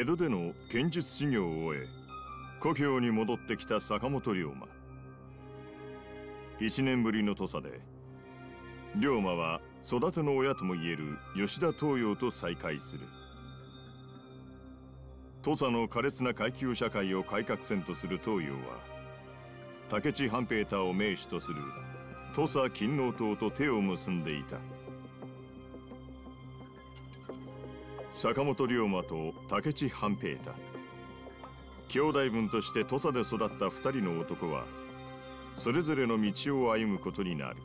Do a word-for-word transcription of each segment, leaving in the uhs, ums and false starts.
戸での剣術修行を終え故郷に戻ってきた坂本龍馬。一年ぶりの土佐で龍馬は育ての親ともいえる吉田東洋と再会する。土佐の苛烈な階級社会を改革せんとする東洋は武市半平太を名手とする土佐勤王党と手を結んでいた。坂本龍馬と武市半平太、兄弟分として土佐で育った二人の男はそれぞれの道を歩むことになる。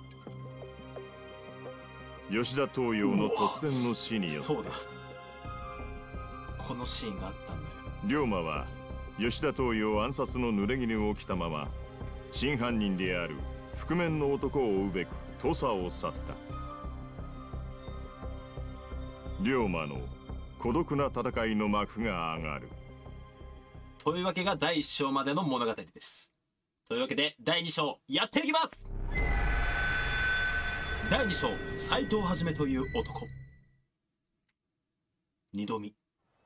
吉田東洋の突然の死によって、 そうだ、このシーンがあったんだよ。 龍馬は吉田東洋暗殺の濡れ衣を着たまま真犯人である覆面の男を追うべく土佐を去った。龍馬の孤独な戦いの幕が上がる。 というわけがだいいっ章までの物語です。というわけでだいに章やっていきます。だいに章、斎藤一という男。二度見。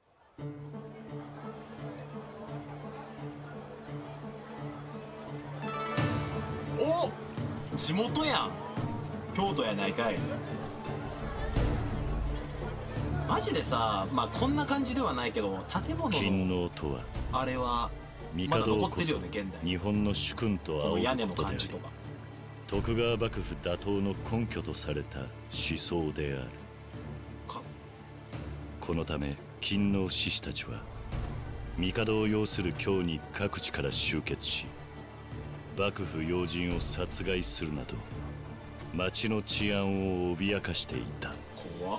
お、地元やん。京都やないかい。マジでさ、まあこんな感じではないけど、建物の勤王とはあれはまだ残ってるよね、現代。 日本の主君とこの屋根の仰ぐことであり、 感じとか徳川幕府打倒の根拠とされた思想である。 かこのため勤王志士たちは帝を擁する京に各地から集結し、幕府要人を殺害するなど町の治安を脅かしていた。 怖っ。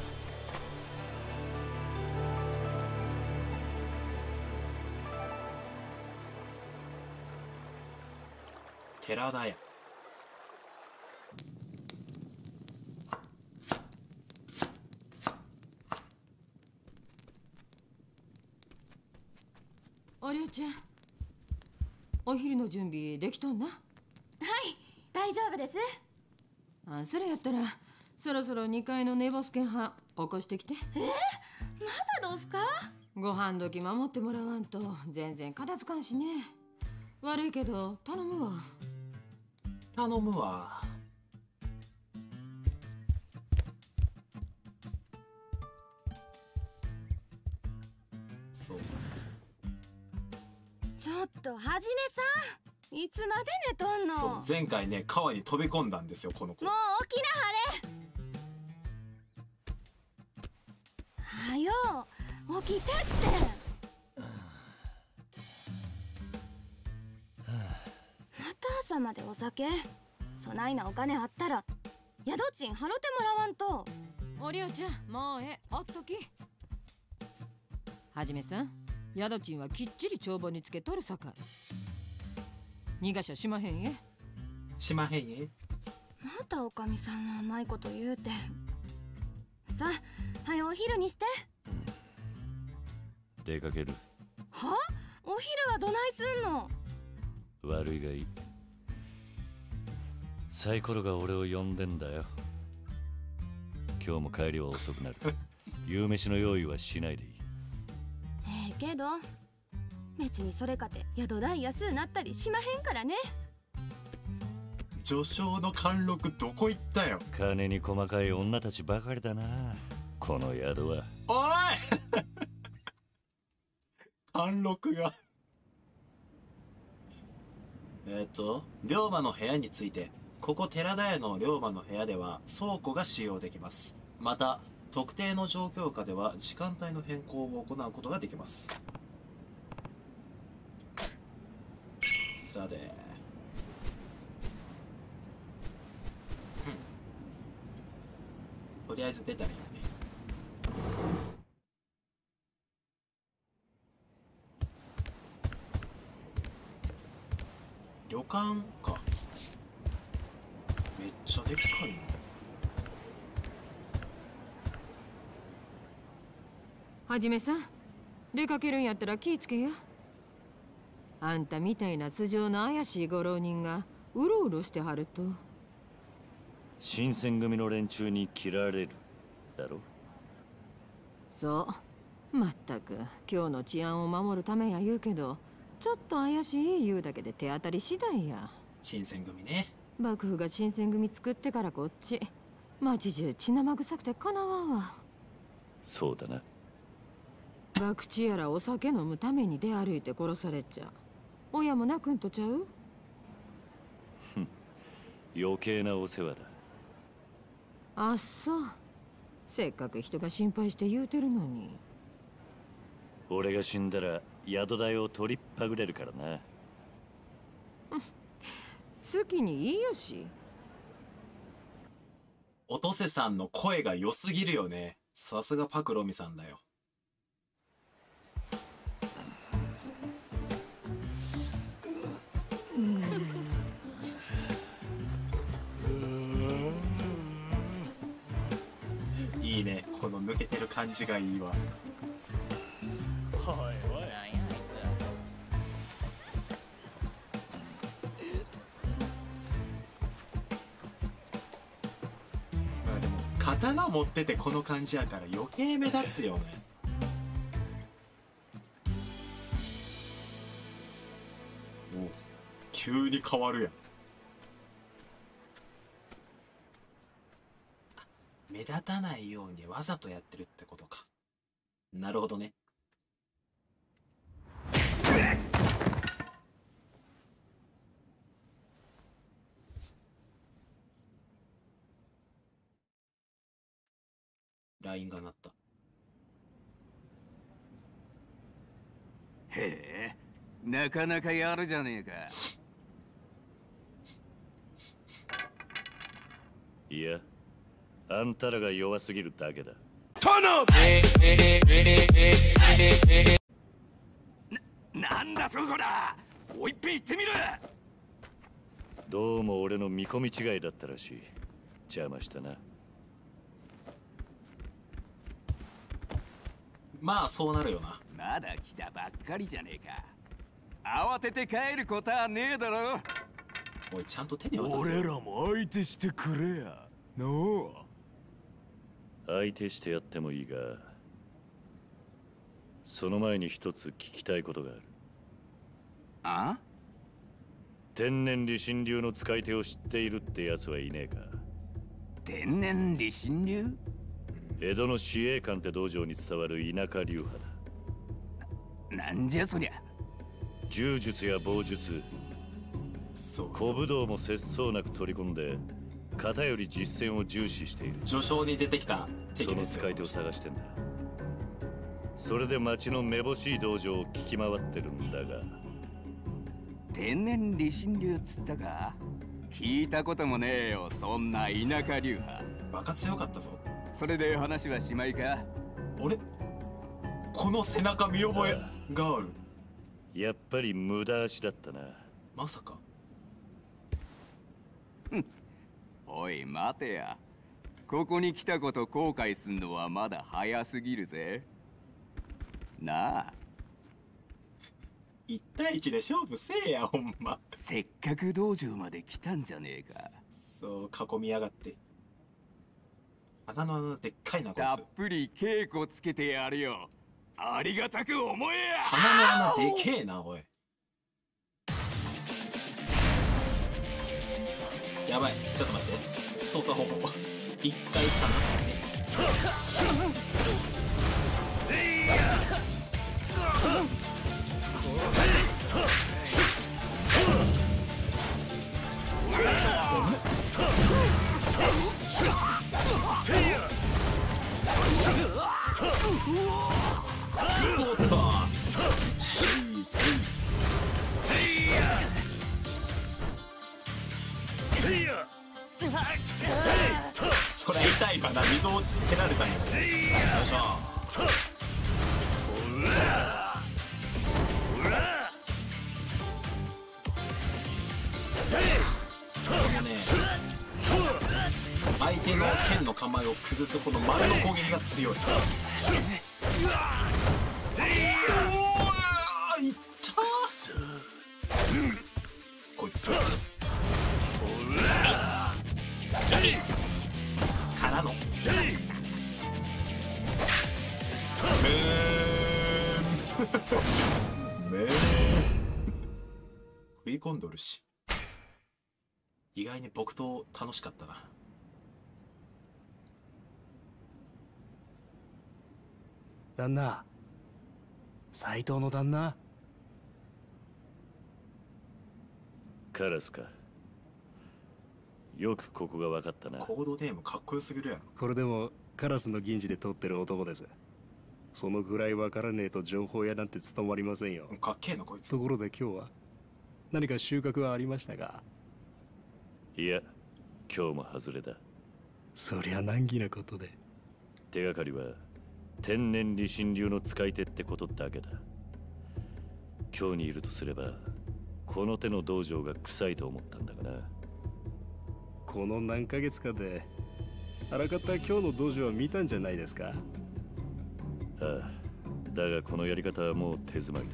寺田屋。 おりょうちゃん、お昼の準備できとんな。 はい、大丈夫です。 あ、それやったらそろそろにかいの寝ぼすけんは起こしてきて。 えー、まだどうすか？ ご飯時守ってもらわんと全然片付かんしね。悪いけど頼むわ。 頼むわ。そう。 ちょっとはじめさん、いつまで寝とんの？ そう、前回ね川に飛び込んだんですよ、この子。 もう起きなはれ。はよ起きてって。また朝までお酒？そないなお金あったら宿賃払ってもらわんと。 おりょうちゃん、もうええ、おっとき。はじめさん、宿賃はきっちり帳簿につけとるさかい。逃がしゃしまへんえ。 しまへんえ。 またおかみさんは甘いこと言うて。さあ、はよお昼にして。 出かける。 は？お昼はどないすんの？ 悪いがいい。サイコロが俺を呼んでんだよ。今日も帰りは遅くなる。夕飯の用意はしないでいい。 ええけど別にそれかて宿代安うなったりしまへんからね。 序章の貫禄どこ行ったよ。 金に細かい女たちばかりだな、この宿は。 おい貫禄がえっと龍馬の部屋について、ここ寺田屋の龍馬の部屋では倉庫が使用できます。また特定の状況下では時間帯の変更を行うことができます。さて、とりあえず出たらいいね。旅館か。めっちゃでっかいな。 はじめさん、出かけるんやったら気ぃつけや。あんたみたいな素性の怪しいご浪人がうろうろしてはると。 新選組の連中に切られるだろ。 そう、 まったく今日の治安を守るためや言うけど、ちょっと怪しい言うだけで手当たり次第や。 新選組ね。 幕府が新選組作ってからこっち町中血生臭くてかなわんわ。 そうだな。 博打やらお酒飲むために出歩いて殺されちゃ親も泣くんとちゃう？ 余計なお世話だ。 あっそう。せっかく人が心配して言うてるのに。 俺が死んだら宿代を取りっぱぐれるからな。 好きにいいよし。 おとせさんの声が良すぎるよね。さすがパクロミさんだよ。いいね、この抜けてる感じがいいわ。 おいおい、なんやあいまあでも刀持っててこの感じやから余計目立つよね。お、急に変わるやん。目立たないようにわざとやってるってことか。なるほどね。ラインが鳴った。 へえ、なかなかやるじゃねえか。 いや、あんたらが弱すぎるだけだ。 な、なんだそこだ。もう一遍言ってみろ。 どうも俺の見込み違いだったらしい。邪魔したな。 まあそうなるよな。 まだ来たばっかりじゃねえか。慌てて帰ることはねえだろ。 おい、ちゃんと手に渡せよ。 俺らも相手してくれやのう。 相手してやってもいいが、その前に一つ聞きたいことがある。 あ？ 天然理心流の使い手を知っているってやつはいねえか？ 天然理心流？ 江戸の司令官って道場に伝わる田舎流派だ。 なんじゃそりゃ。 柔術や棒術、 そう小武道も節操なく取り込んで、型より実践を重視している。 序章に出てきた敵そのですよ。 使い手を探してんだ。それで町のめぼしい道場を聞き回ってるんだが。 天然理心流っつったか？聞いたこともねえよ、そんな田舎流派。 バカ強かったぞ。 それで話はしまいか？ あれ、この背中見覚えがある。 やっぱり無駄足だったな。 まさか。 おい待てや。ここに来たこと後悔すんのはまだ早すぎるぜ。なあ、 一対一で勝負せえや、ほんま。 せっかく道場まで来たんじゃねえか。 そう囲みやがって。穴の穴でっかいなこいつ。 たっぷり稽古つけてやるよ。ありがたく思えや。 鼻の穴でけえな、おい。やばい、ちょっと待って。操作方法一回下がってそりゃ痛いかな。溝落ちつけられたんや。よいしょ。このね、相手の剣の構えを崩すこの丸の攻撃が強い。うわー、いったー。こいつからのむー込んどるし。意外に木刀楽しかったな。 旦那、斎藤の旦那。 カラスか。よくここが分かったな。 コードネームかっこよすぎるやろ。 これでもカラスの銀次で撮ってる男です。そのぐらい分からねえと情報屋なんて務まりませんよ。 かっけえなこいつ。 ところで今日は何か収穫はありましたか？ いや、今日も外れだ。 そりゃ難儀なことで。 手がかりは天然理心流の使い手ってことだけだ。今日にいるとすればこの手の道場が臭いと思ったんだがな。 この何ヶ月かであらかた今日の道場は見たんじゃないですか？ ああ、だがこのやり方はもう手詰まり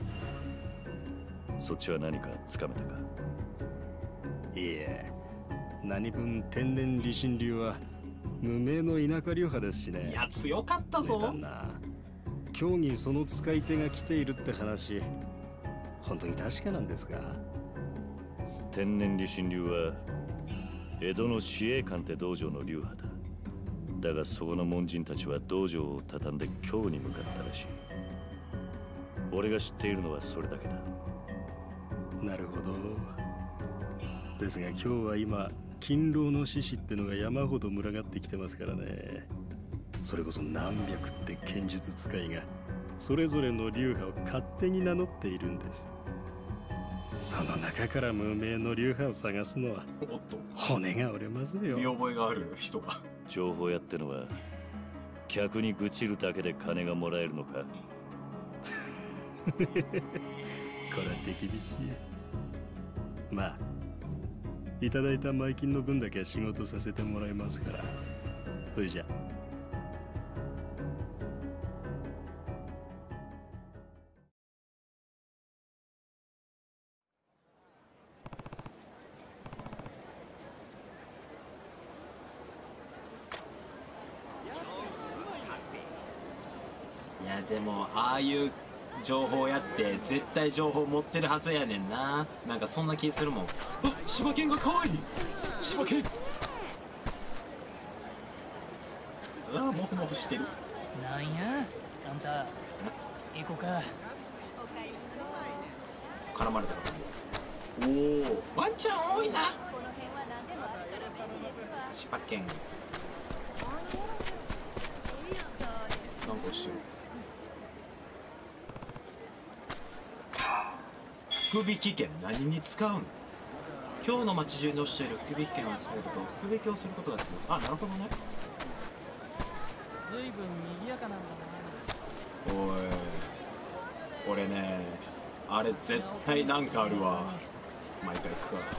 だ。そっちは何かつかめたか？ いえ、何分天然理心流は無名の田舎流派ですしね。 いや強かったぞ。 旦那、今日にその使い手が来ているって話、本当に確かなんですか？ 天然理心流は江戸の紫英館って道場の流派だ。だがそこの門人たちは道場を畳んで京に向かったらしい。俺が知っているのはそれだけだ。 なるほど。ですが今日は今勤労の獅子ってのが山ほど群がってきてますからね。それこそ何百って剣術使いがそれぞれの流派を勝手に名乗っているんです。その中から無名の流派を探すのはおっと骨が折れますよ。 見覚えがある人が。 情報屋ってのは客に愚痴るだけで金がもらえるのか？ これは手厳しい。まあいただいた前金の分だけは仕事させてもらいますから。それじゃ。 いやでもああいう情報やって絶対情報持ってるはずやねんな。なんかそんな気するもん。あ、柴犬が可愛い。柴犬。うわ、モフモフしてる。 なんやあんた行こうか。 絡まれたか。おお、ワンちゃん多いな。柴犬。なんかしてる。福引券何に使うの？今日の街中に落ちている福引券を集めると福引きをすることができます。あ、なるほどね。 ずいぶん賑やかなんだおい、俺ね、あれ絶対なんかあるわ。毎回食わ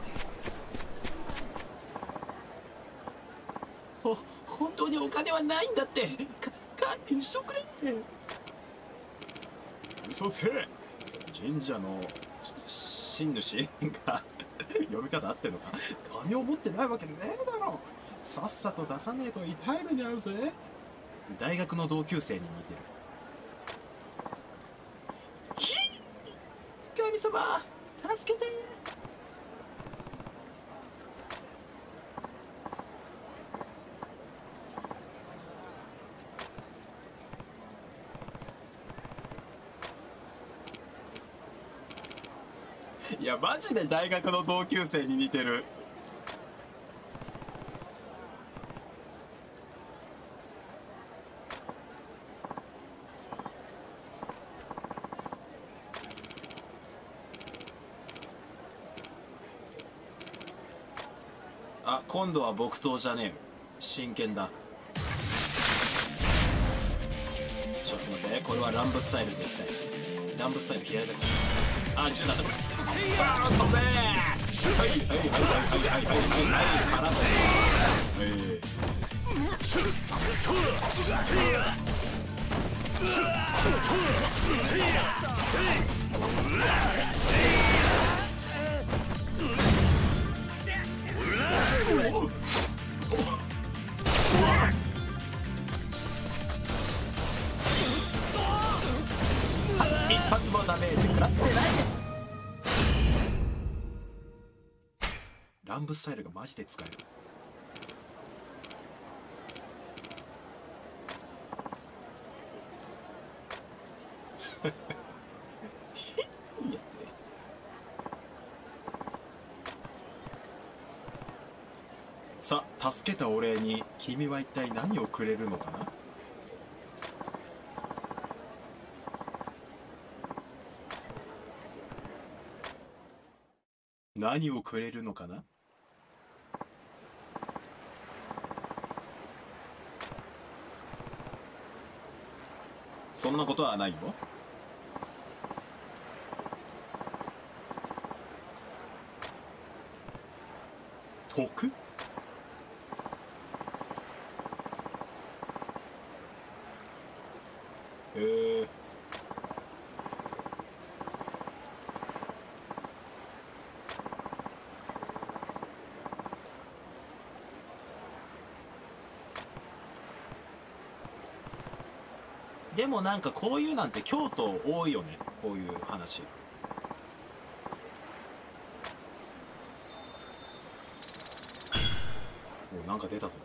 ほ本当にお金はないんだって。か堪忍しとくれ。嘘つけ。神社の神主が読み方合ってんのか。金を持ってないわけねえだろ。さっさと出さねえと痛い目に遭うぜ。大学の同級生に似てる。ひっ、神様助けて。いやマジで大学の同級生に似てる。あ、今度は木刀じゃねえよ。真剣だ。ちょっと待って、これは乱舞スタイルでいきたい。乱舞スタイル左だ。あ、銃だったこれ。バーン飛べー。はいはいはいはいはいはいはいはいからの。ええ。一発もダメージ食らってないです。 乱舞スタイルがマジで使える。さあ、助けたお礼に君は一体何をくれるのかな。何をくれるのかな。そんなことはないよ。得？えー、でもなんかこういうなんて京都多いよね、こういう話。お、なんか出たぞ。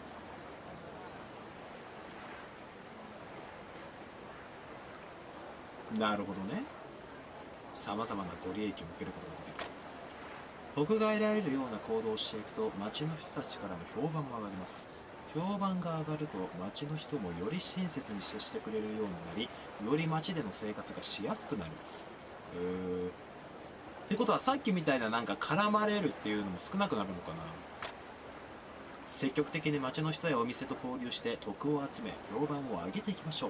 なるほどね。さまざまなご利益を受けることができる。僕が得られるような行動をしていくと町の人たちからの評判も上がります。評判が上がると町の人もより親切に接してくれるようになり、より町での生活がしやすくなります。へー。ってことはさっきみたいななんか絡まれるっていうのも少なくなるのかな。積極的に町の人やお店と交流して徳を集め評判を上げていきましょう。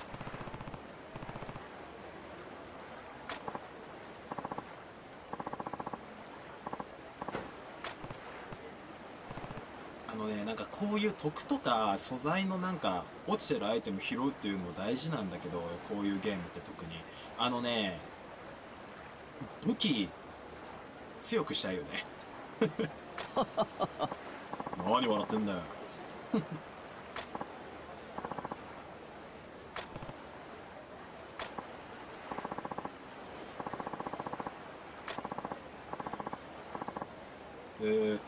こういう徳とか素材のなんか落ちてるアイテム拾うっていうのも大事なんだけど、こういうゲームって特にあのね、武器強くしたいよね。何笑ってんだよ。えー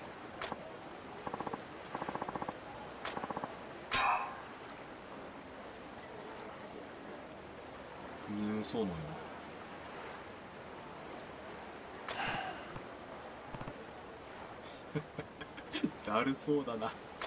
そうなんよ。だるそうだな。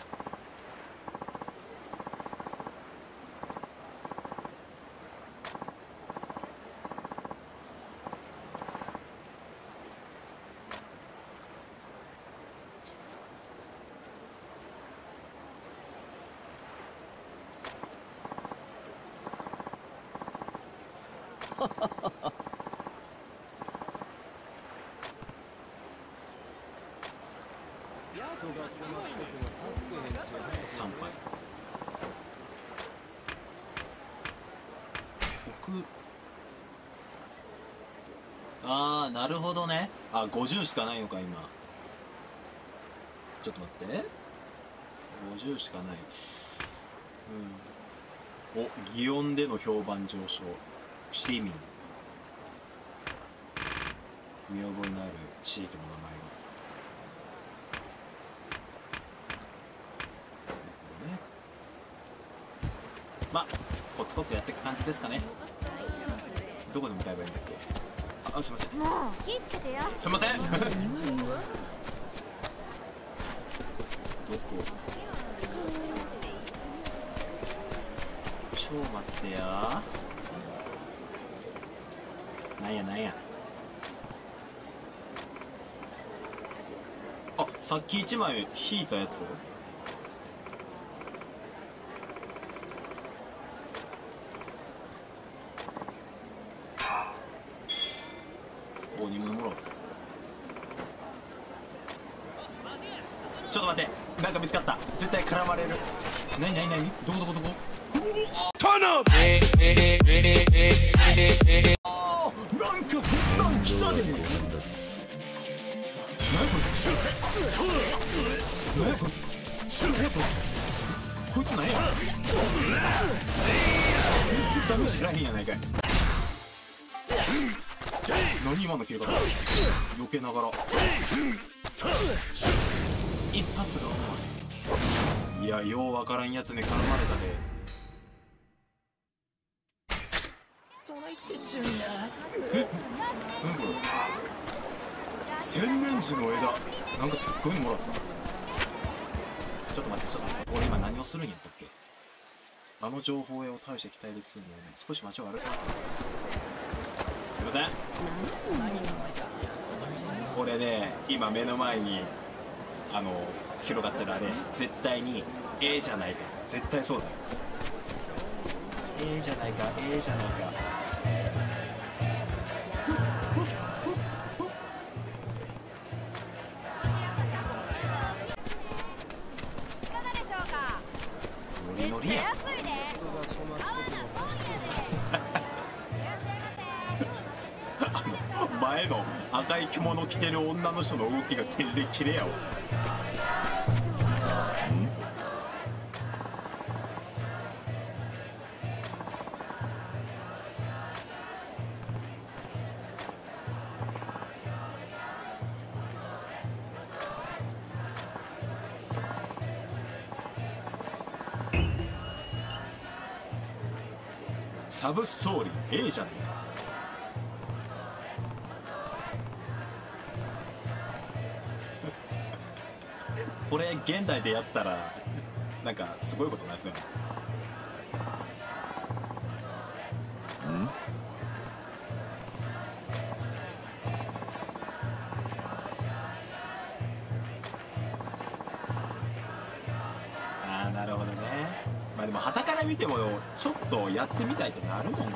参拝。僕、ああ、なるほどね。あ、ごじゅうしかないのか今。ちょっと待って、ごじゅうしかない。うん。お、祇園での評判上昇。市民。見覚えのある地域の名前が。まあコツコツやっていく感じですかね。どこに向かえばいいんだっけ。あ、すいません。 もう気ぃつけてよ。 すいません。どこ。ちょ待ってや。なんやなんや。あ、さっき一枚引いたやつ。お、にまいもらおう。ちょっと待って、なんか見つかった。絶対絡まれる。なになになに、どこどこどこ。えー、えー、えー、えー、えー、えー、あー、なんか変なん来たで。何やこいつ。何やこいつ。何やこいつ。こいつ何や。全然ダメージ減らへんやないかい。何今の切り方。避けながら。 一発が重い。いや、ようわからんやつに絡まれたで。え、何これ。千年樹の枝、なんかすっごいもらった。ちょっと待って、ちょっと待って、俺今何をするんやったっけ。あの情報を大して期待できそうにはね、少し街を歩くな。すいません。俺ね、今目の前にあの広がってるあれ、絶対に A じゃないか、絶対そうだよ。 A じゃないか、 A じゃないか。ノリノリやん。あの前の赤い着物着てる女の人の動きがキレキレやわ。サブストーリー A じゃないか。これ現代でやったらなんかすごいことなんですよ。ん？ああ、なるほどね。まあでも傍から見てもちょっとやってみたいってなるもんこれ。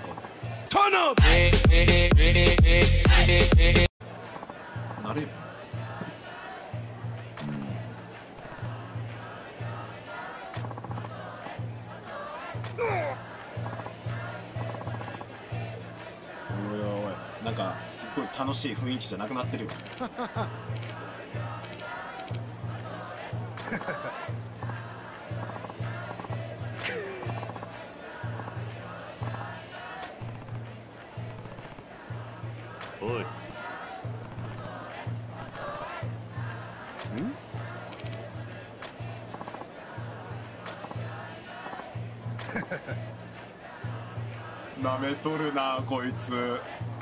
なるよ。おいおいおい、なんかすっごい楽しい雰囲気じゃなくなってるよ。 おい。 ん？なめとるなこいつ。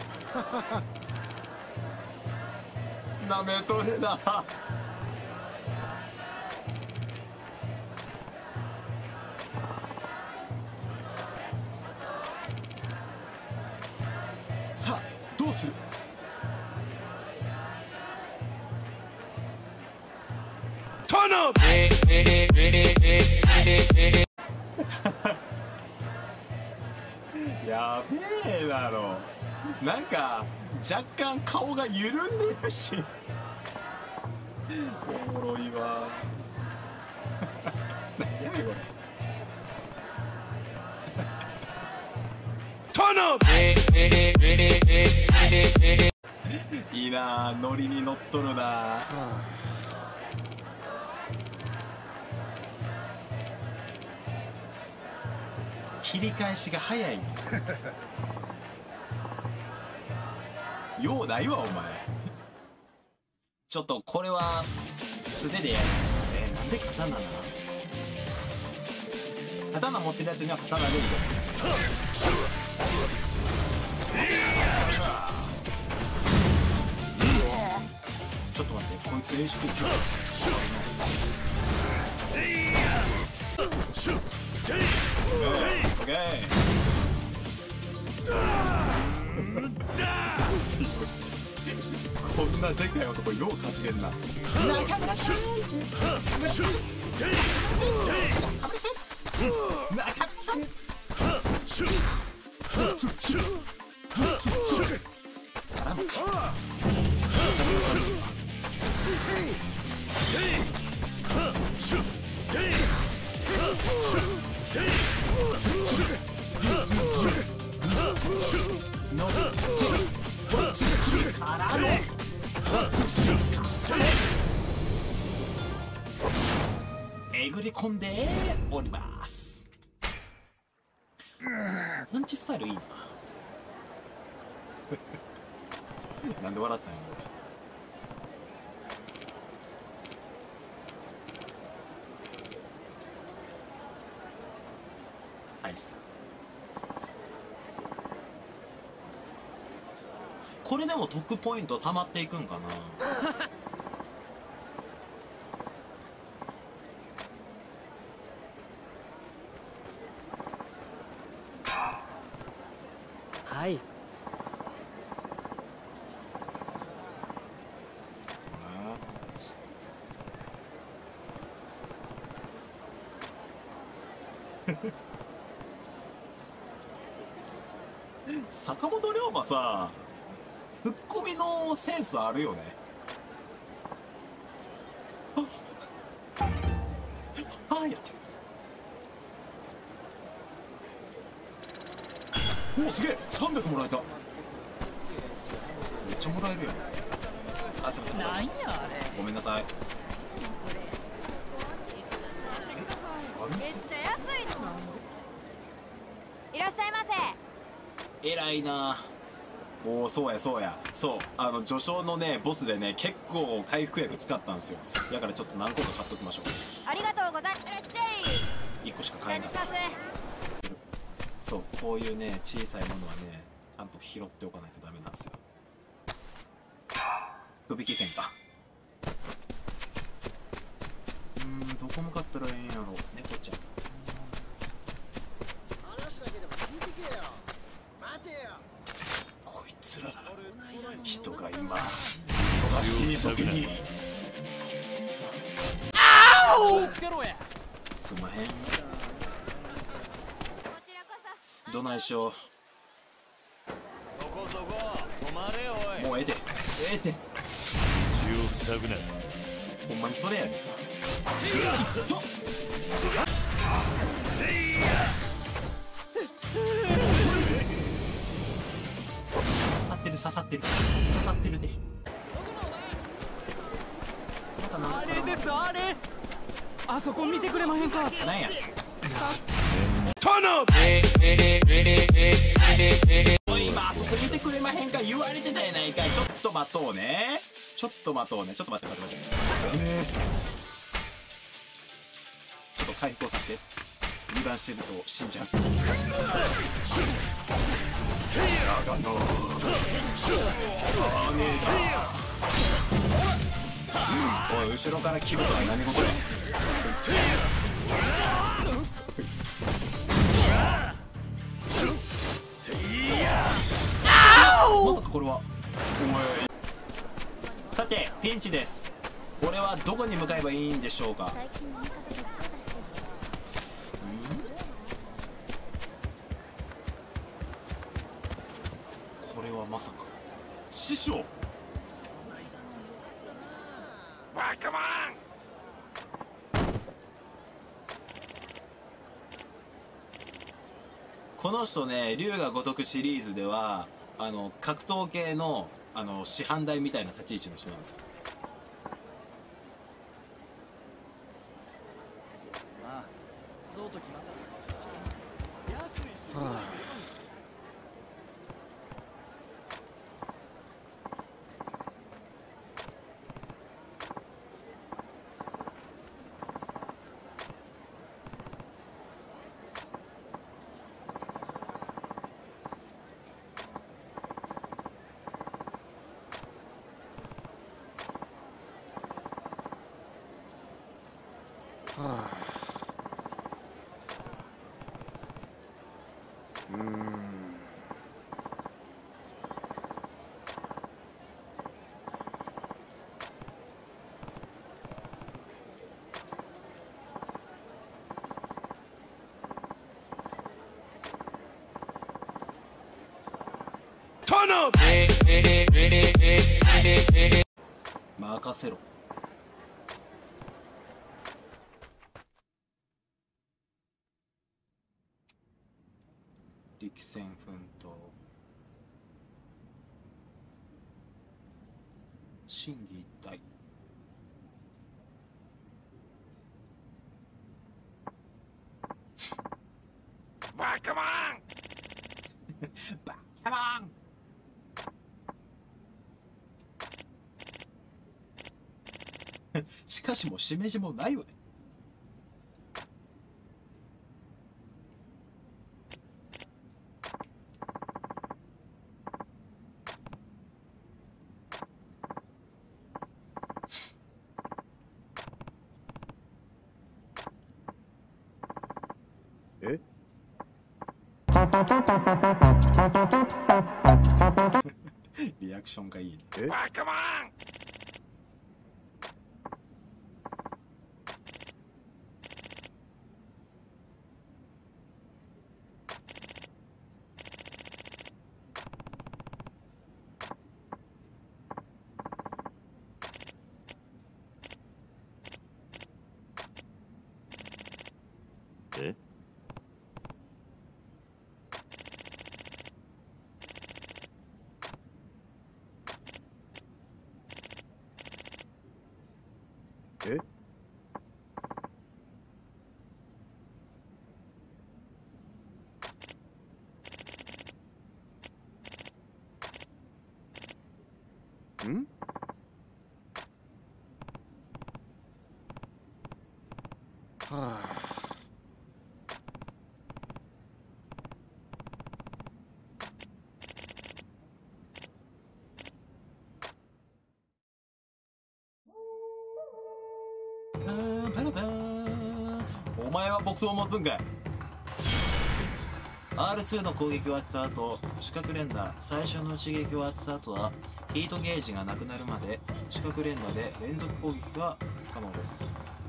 なめとるな。さあどうする。やべえだろ。なんか若干顔が緩んでるしおもろいわ。何やねんこれ。いいなあ、ノリに乗っとるなあ。切り返しが早いね。ようないわお前。ちょっとこれは素手でやる。えー、なんで刀なの。刀持ってるやつには刀でいいよ。ちょっと待って、こいつ エイチピー 強いやつ。オッケー。こんなでかい男よう勝つけんな。中村さん、中村さん、中村さん、中村さん。絡むか。えぐり込んでおります。パンチスタイルいいな。なんで笑ったんやイス。これでも得ポイント溜まっていくんかな。 はい。 坂本龍馬さ、ツッコミのセンスあるよね。あああやっておお、すげえさんびゃくもらえた。めっちゃもらえるやん。あ、すいません、 なんやあれ。 ごめんなさい。 めっちゃ安いの。いらっしゃいませ。 偉いな。おお、そうやそうや、そう、あの序章のねボスでね結構回復薬使ったんですよ。だからちょっと何個か買っときましょう。 ありがとうございます。いらっしゃい。 いっこしか買えなかった。そう、こういうね小さいものはねちゃんと拾っておかないとダメなんですよ。福引券か。うーん、どこ向かったらええんやろ。猫ちゃん。こいつら人が今忙しい時にすまへん。どないしよう。もうええで、ええで。 血を塞ぐな。 ほんまにそれやねん。刺さってる刺さってる刺さってるで。またなんかあれです、あれ。あそこ見てくれまへんか。 なんや。おい、今あそこ見てくれまへんか言われてたやないかい。ちょっと待とうね、ちょっと待とうね、ちょっと待って待って待って、えー、ちょっと回復をさせて。油断してると死んじゃう。やがのあねえだ。おい、後ろから切るとは何事だ。まさかこれは。さてピンチです。これはどこに向かえばいいんでしょうか。これはまさか師匠。バカマン。この人ね、龍が如くシリーズではあの格闘系のあの師範代みたいな立ち位置の人なんですよ。 まあ、そうと決まったら安いし。はあ。 はあ、うーん。 任せろ。力戦奮闘、心技一体。バカマンバカマン。しかしもうしめじもないわね。 リアクションがいいね。 えバカモン。え？ え？ん？はあ。 パラパーお前は木刀を持つんかい。 アールツー の攻撃を当てた後、四角連打最初の一撃を当てた後はヒートゲージがなくなるまで四角連打で連続攻撃が可能です。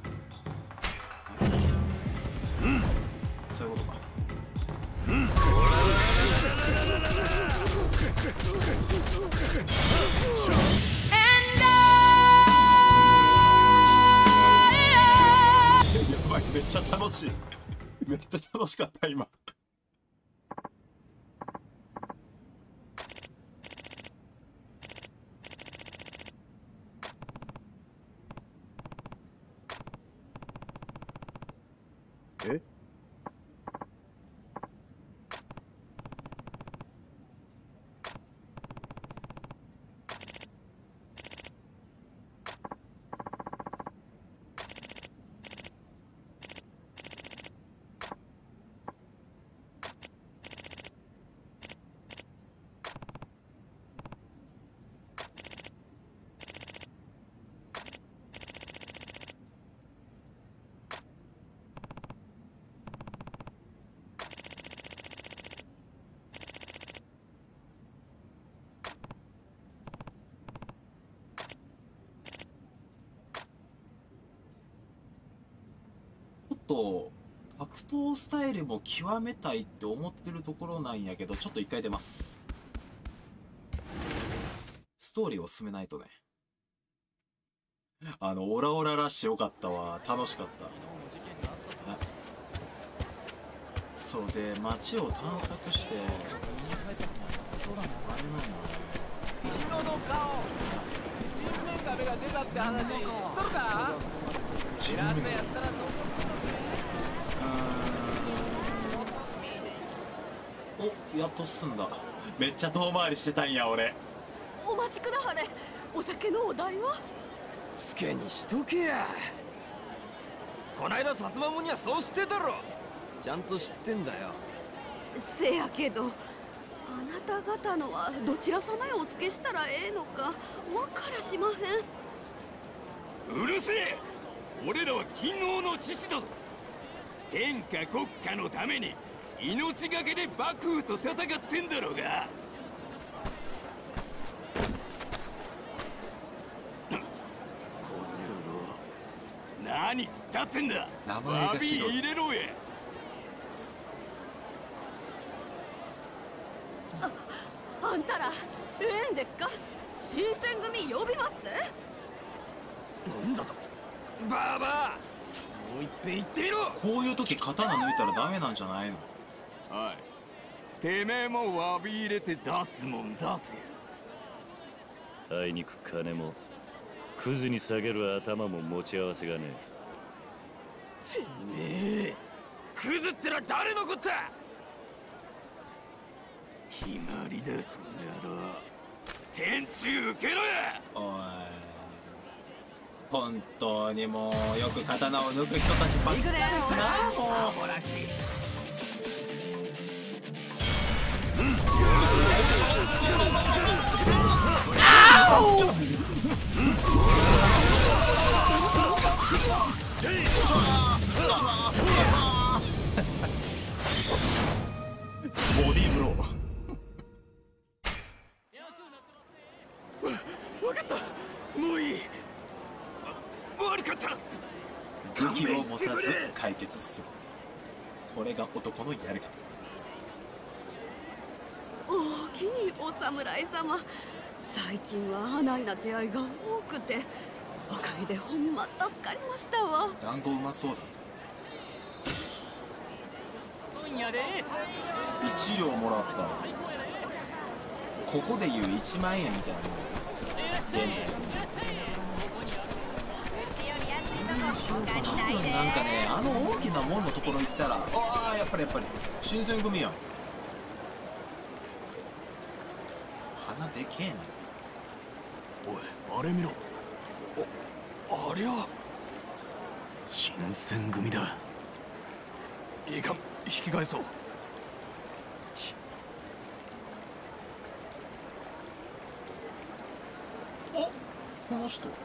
うん、そういうことか。うん、やばい、めっちゃ楽しい。めっちゃ楽しかった今。 え？ と格闘スタイルも極めたいって思ってるところなんやけど、ちょっと一回出ます。ストーリーを進めないとね。あのオラオララッシュよかったわ、楽しかった。そうで街を探索してあれなんだね、 人面壁が出たって話知っとるか？ 人面壁。お、やっと進んだ。めっちゃ遠回りしてたんや俺。 お待ちくだはれ。お酒のお代は？ 好きにしとけや。こないだ薩摩もんにはそうしてたろ。ちゃんと知ってんだよ。 せやけど、あなた方のはどちら様へお付けしたらええのかわからしまへん。 うるせえ。俺らは勤王の志士だ。天下国家のために命がけで幕府と戦ってんだろうが。この野郎、何つったってんだ。 名前がひどい。 詫び入れろや。 あ、あんたらええんでっか？新選組呼びます？ なんだとバーバー、もう一遍言ってみろ。 こういう時刀抜いたらダメなんじゃないの？ はい、てめえも詫び入れて出すもん出せ。 あいにく金もクズに下げる頭も持ち合わせがねえ。てめえクズってのは誰のこった？ 決まりだこの野郎。天誅受けろや。 おい、本当にもうよく刀を抜く人たちばっかですな。もうらしい。 解決する。これが男のやり方です。 おおきにお侍様、最近はあないな出会いが多くて、おかげでほんま助かりましたわ。 団子うまそうだ。いち両もらった。ここでいういちまん円みたいなもん。多分なんかね、あの大きな門のところ行ったら、ああやっぱりやっぱり新選組やん。鼻でけえな。 おい、あれ見ろ。お、ありゃ新選組だ。いいかん、引き返そう。 お、この人。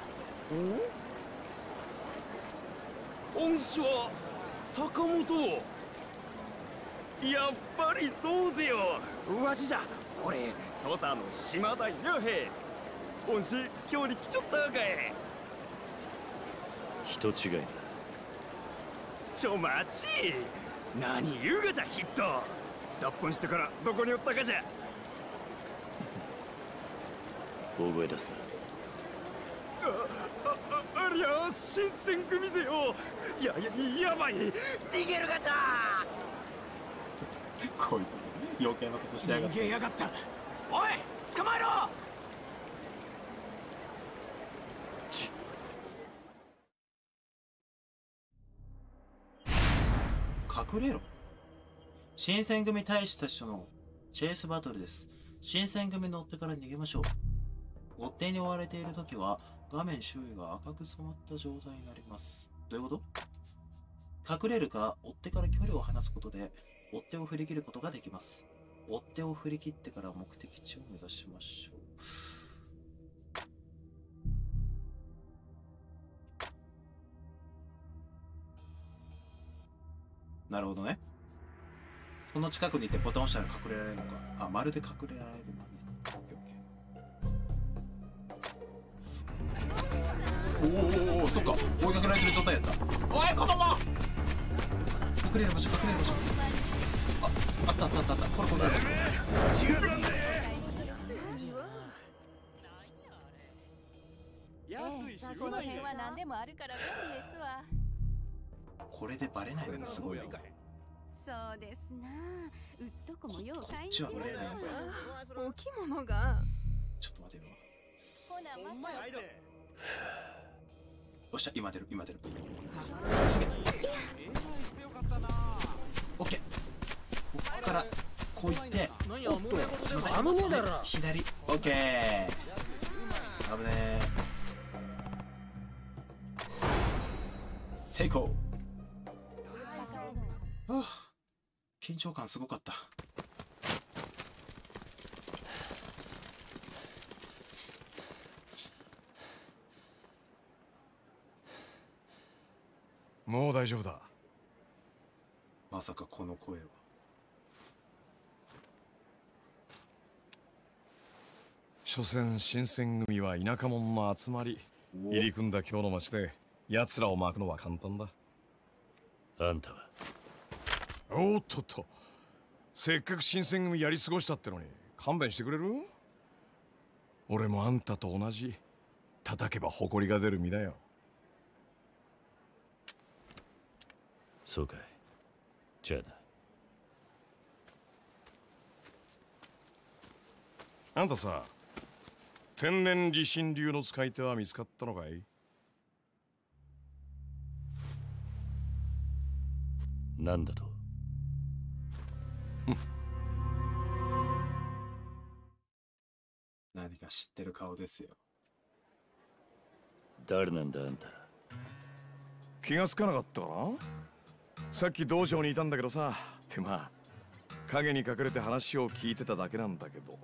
恩師は坂本。やっぱりそうぜよ。わしじゃ、俺土佐の島田弥平。恩師今日に来ちょったかい。 人違いだ。 ちょ待ち、何言うがじゃヒット。脱本してからどこにおったかじゃ。 大声出すな。 あ、あ、ありゃ新選組ぜよ。やややばい、逃げるがじゃ。 こいつ余計なことしやがって。 逃げやがった。おい捕まえろ。 隠れろ。新選組大使たちとのチェイスバトルです。新選組の追っ手から逃げましょう。追っ手に追われているときは画面周囲が赤く染まった状態になります。どういうこと？隠れるか追っ手から距離を離すことで追っ手を振り切ることができます。追っ手を振り切ってから目的地を目指しましょう。なるほどね。この近くにいてボタン押したら隠れられるのか。あ、まるで隠れられるのね。オッケーオッケー。おーおーおー、そっか、追いかけられてる状態やった。おい子供、隠れる場所、隠れる場所。あ、あったあったあったあった。これこれこれ。違う。 安いしうまいは何でもあるから便利ですわ。 これでバレないのがすごいよ。 そうですな。うっとこもようこっちはバレないのか。 お着物が。 ちょっと待てよ。おっしゃ、今出る今出る。急げ。オッケー。こっからこういって、おっとすいません、危ねえだろ。左。オッケー。危ねえ。成功。はあ、緊張感すごかった。 もう大丈夫だ。 まさかこの声は。 所詮新選組は田舎者の集まり。入り組んだ今日の町で奴らを巻くのは簡単だ。 あんたはおっとっと、せっかく新選組やり過ごしたってのに勘弁してくれる？俺もあんたと同じ叩けば誇りが出る身だよ。 そうかい。じゃあな。あんたさ、天然理心流の使い手は見つかったのかい？ なんだと？ 何か知ってる顔ですよ。 誰なんだあんた。 気がつかなかったかな？さっき道場にいたんだけどさ。ってまあ影に隠れて話を聞いてただけなんだけど。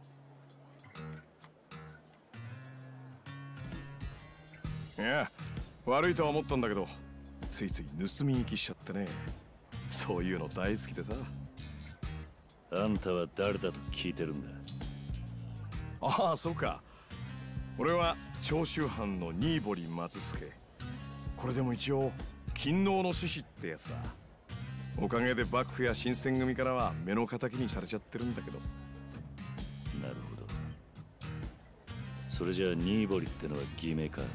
いや、悪いとは思ったんだけど、ついつい盗み聞きしちゃってね。そういうの大好きでさ。 あんたは誰だと聞いてるんだ。 ああ、そうか。俺は長州藩の新堀松助。これでも一応勤王の志士ってやつだ。おかげで幕府や新選組からは目の敵にされちゃってるんだけど。 なるほど。それじゃあニーボリってのは偽名か。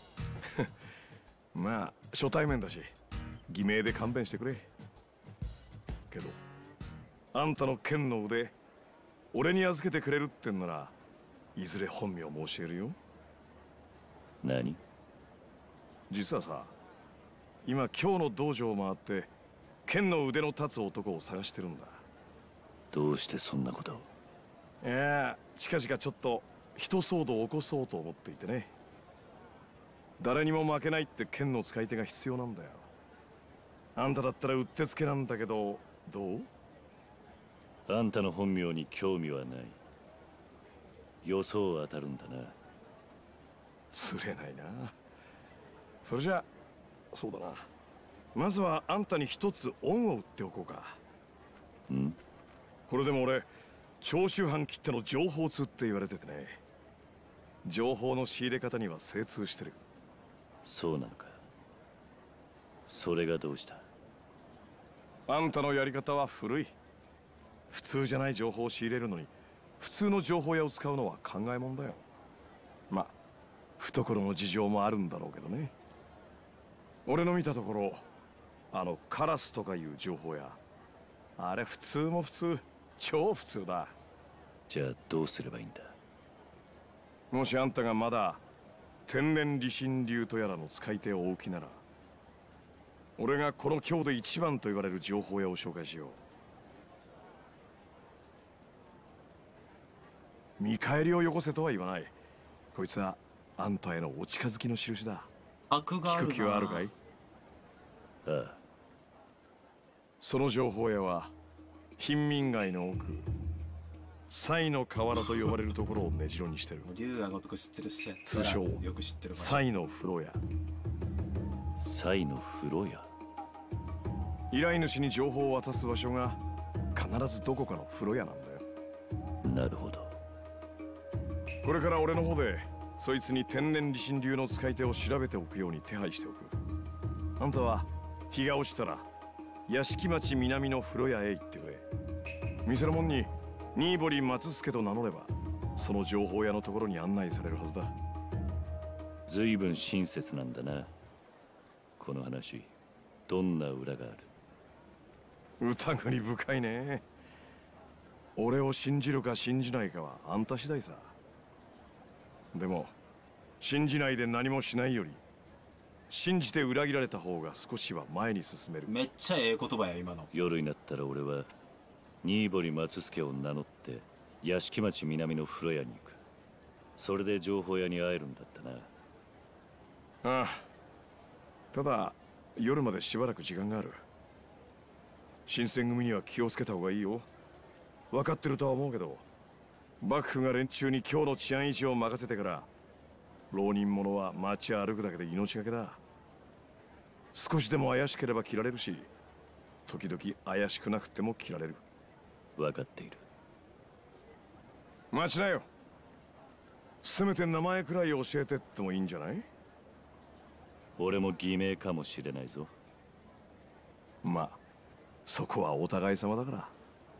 まあ初対面だし偽名で勘弁してくれ。けどあんたの剣の腕俺に預けてくれるってんならいずれ本名も教えるよ。 何？ 実はさ、今今日の道場を回って剣の腕の立つ男を探してるんだ。 どうしてそんなことを？ いや、近々ちょっと一騒動を起こそうと思っていてね。誰にも負けないって剣の使い手が必要なんだよ。あんただったらうってつけなんだけど、どう？ あんたの本名に興味はない。予想当たるんだな。 釣れないな。それじゃそうだな、まずはあんたに一つ恩を売っておこうか。 ん？ これでも俺長州藩きっての情報通って言われててね。情報の仕入れ方には精通してる。 そうなのか。それがどうした？ あんたのやり方は古い。普通じゃない情報を仕入れるのに普通の情報屋を使うのは考えもんだよ。まあ懐の事情もあるんだろうけどね。俺の見たところあのカラスとかいう情報屋、あれ普通も普通、超普通だ。 じゃあどうすればいいんだ？ もしあんたがまだ天然理心流とやらの使い手をお受きなら、俺がこの京で一番と言われる情報屋を紹介しよう。見返りをよこせとは言わない。こいつはあんたへのお近づきの印だ。 悪があるな。 聞く気はあるかい？ ああ。 その情報屋は貧民街の奥、賽の河原と呼ばれるところを根城にしてる。 龍が如く知ってるし、 通称よく知ってる。 賽の風呂屋。 賽の風呂屋。 依頼主に情報を渡す場所が必ずどこかの風呂屋なんだよ。 なるほど。 これから俺の方でそいつに天然理心流の使い手を調べておくように手配しておく。あんたは日が落ちたら屋敷町南の風呂屋へ行ってくれ。店の門に新堀松助と名乗ればその情報屋のところに案内されるはずだ。 随分親切なんだな。この話どんな裏がある？ 疑り深いね。俺を信じるか信じないかはあんた次第さ。でも信じないで何もしないより信じて裏切られた方が少しは前に進める。 めっちゃええ言葉や今の。 夜になったら俺は新堀松助を名乗って屋敷町南の風呂屋に行く。それで情報屋に会えるんだったな。 ああ、ただ夜までしばらく時間がある。新選組には気をつけた方がいいよ。分かってるとは思うけど、幕府が連中に今日の治安維持を任せてから浪人者は街歩くだけで命がけだ。少しでも怪しければ切られるし、時々怪しくなくても切られる。 分かっている。 待ちなよ。せめて名前くらい教えてってもいいんじゃない？ 俺も偽名かもしれないぞ。 まあそこはお互い様だから。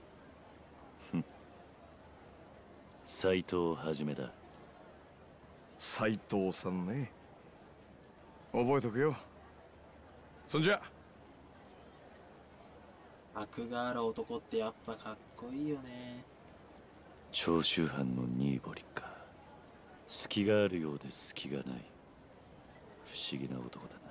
斎藤はじめだ。 斎藤さんね。覚えとくよ。そんじゃ。 悪がある男ってやっぱかっこいいよね。 長州藩の新堀か。隙があるようで隙がない。不思議な男だな。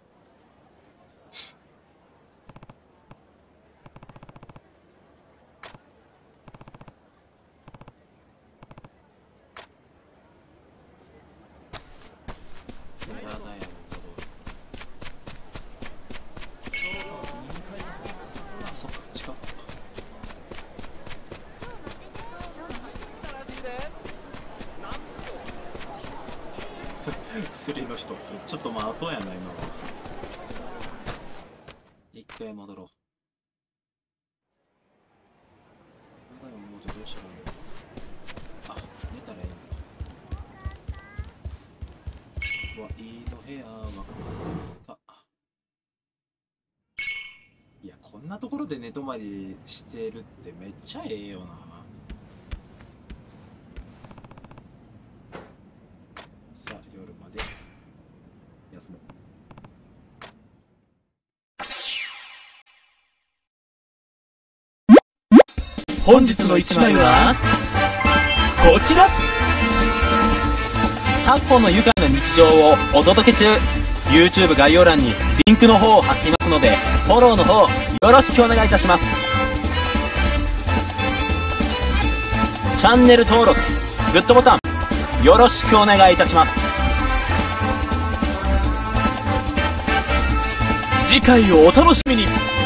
釣りの人ちょっとまあ後やな今は。一回戻ろう。まだもうどうしよう。あ、寝たらいいんだ。うわ、いいの部屋はかこんなところで寝泊まりしてるってめっちゃええよな。さあ夜まで休もう。 本日の一枚はこちら。昨今の愉快な日常をお届け中。 YouTube 概要欄にリンクの方を貼っていますので、フォローの方よろしくお願いいたします。チャンネル登録、グッドボタンよろしくお願いいたします。次回をお楽しみに。